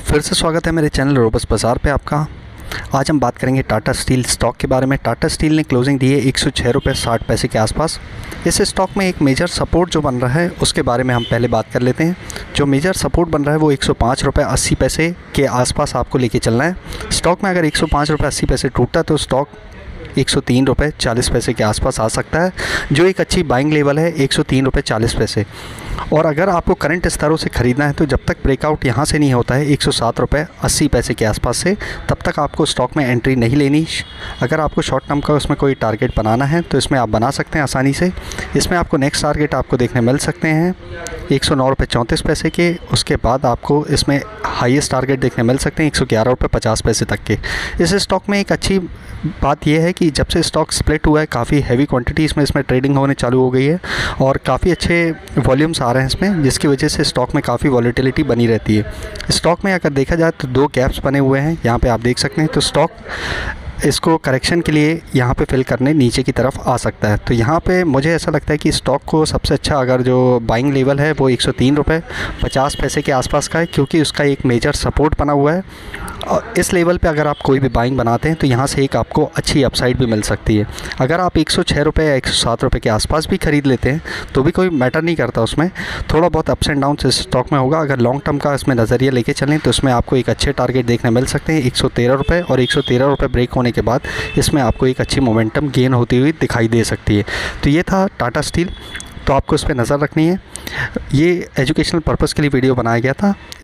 फिर से स्वागत है मेरे चैनल रोबस्ट बाज़ार पे आपका। आज हम बात करेंगे टाटा स्टील स्टॉक के बारे में। टाटा स्टील ने क्लोजिंग दी है 106 रुपये 60 पैसे के आसपास। इस स्टॉक में एक मेजर सपोर्ट जो बन रहा है उसके बारे में हम पहले बात कर लेते हैं। जो मेजर सपोर्ट बन रहा है वो 105 रुपये 80 पैसे के आसपास आपको लेके चलना है। स्टॉक में अगर 105 रुपये 80 पैसे टूटता है तो स्टॉक 103 रुपये 40 पैसे के आसपास आ सकता है, जो एक अच्छी बाइंग लेवल है 103 रुपये 40 पैसे। और अगर आपको करंट स्तरों से ख़रीदना है तो जब तक ब्रेकआउट यहाँ से नहीं होता है 107 रुपये 80 पैसे के आसपास से, तब तक आपको स्टॉक में एंट्री नहीं लेनी। अगर आपको शॉर्ट टर्म का उसमें कोई टारगेट बनाना है तो इसमें आप बना सकते हैं आसानी से। इसमें आपको नेक्स्ट टारगेट आपको देखने मिल सकते हैं 109 रुपये 34 पैसे के। उसके बाद आपको इसमें हाईएस्ट टारगेट देखने मिल सकते हैं 111 रुपये 50 पैसे तक के। इस स्टॉक में एक अच्छी बात यह है कि जब से स्टॉक स्प्लिट हुआ है काफ़ी हैवी क्वांटिटीज़ में इसमें ट्रेडिंग होने चालू हो गई है और काफ़ी अच्छे वॉल्यूम्स आ रहे हैं इसमें, जिसकी वजह से स्टॉक में काफ़ी वॉलेटिलिटी बनी रहती है। स्टॉक में अगर देखा जाए तो दो गैप्स बने हुए हैं, यहाँ पे आप देख सकते हैं। तो स्टॉक इसको करेक्शन के लिए यहाँ पे फिल करने नीचे की तरफ आ सकता है। तो यहाँ पे मुझे ऐसा लगता है कि स्टॉक को सबसे अच्छा अगर जो बाइंग लेवल है वो 103 रुपये 50 पैसे के आसपास का है, क्योंकि उसका एक मेजर सपोर्ट बना हुआ है। और इस लेवल पे अगर आप कोई भी बाइंग बनाते हैं तो यहाँ से एक आपको अच्छी अपसाइड भी मिल सकती है। अगर आप 106 रुपये या 107 रुपये के आसपास भी ख़रीद लेते हैं तो भी कोई मैटर नहीं करता, उसमें थोड़ा बहुत अप्स एंड डाउन इस स्टॉक में होगा। अगर लॉन्ग टर्म का इसमें नज़रिया लेके चलें तो इसमें आपको एक अच्छे टारगेट देखने मिल सकते हैं 113 रुपये, और 113 रुपये ब्रेक होने के बाद इसमें आपको एक अच्छी मोमेंटम गेन होती हुई दिखाई दे सकती है। तो ये था टाटा स्टील, तो आपको इस पर नज़र रखनी है। ये एजुकेशनल पर्पज़ के लिए वीडियो बनाया गया था।